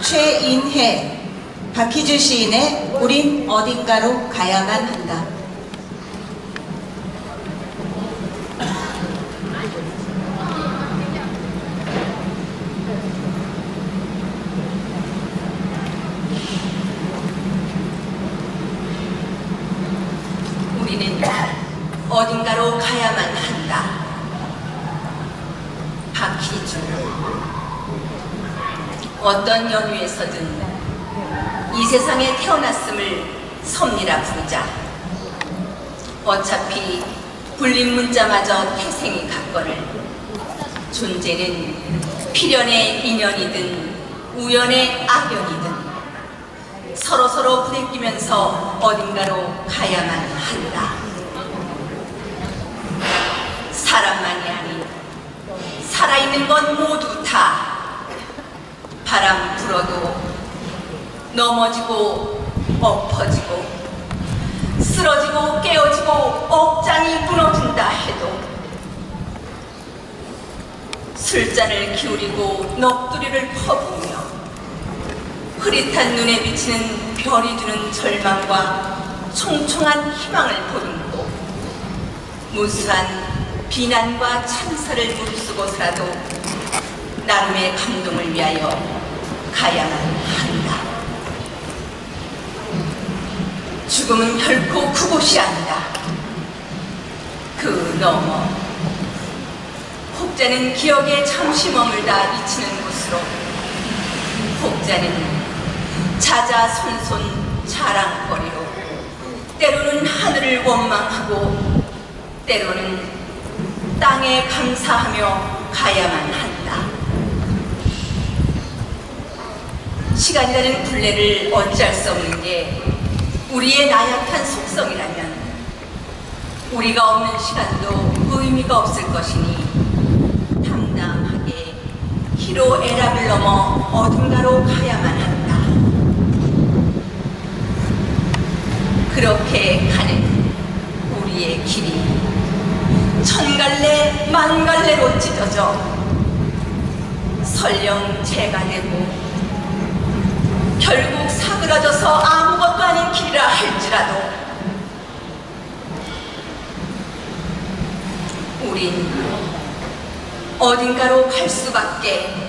최인혜, 박희주 시인의 우린 어딘가로 가야만 한다. 우리는 어딘가로 가야만 한다. 박희주. 어떤 연유에서든 이 세상에 태어났음을 섭리라 부르자. 어차피 불린 문자마저 태생이 같거늘 존재는 필연의 인연이든 우연의 악연이든 서로서로 부대끼면서 어딘가로 가야만 한다. 사람만이 아닌 살아있는 건 모두 다 바람 불어도 넘어지고 엎어지고 쓰러지고 깨어지고 억장이 무너진다 해도 술잔을 기울이고 넋두리를 퍼부으며 흐릿한 눈에 비치는 별이 주는 절망과 총총한 희망을 보듬고 무수한 비난과 참사를 무릅쓰고서라도 나름의 감동을 위하여 가야만 한다. 죽음은 결코 그곳이 아니다. 그 너머 혹자는 기억에 잠시 머물다 잊히는 곳으로, 혹자는 자자손손 자랑거리로, 때로는 하늘을 원망하고 때로는 땅에 감사하며 가야만 한다. 시간이라는 굴레를 어찌할 수 없는 게 우리의 나약한 속성이라면 우리가 없는 시간도 의미가 없을 것이니 담담하게 희로애락을 넘어 어딘가로 가야만 한다. 그렇게 가는 우리의 길이 천갈래 만갈래로 찢어져 설령 재가 되고 결국 사그라져서 아무것도 아닌 길이라 할지라도 우린 어딘가로 갈 수밖에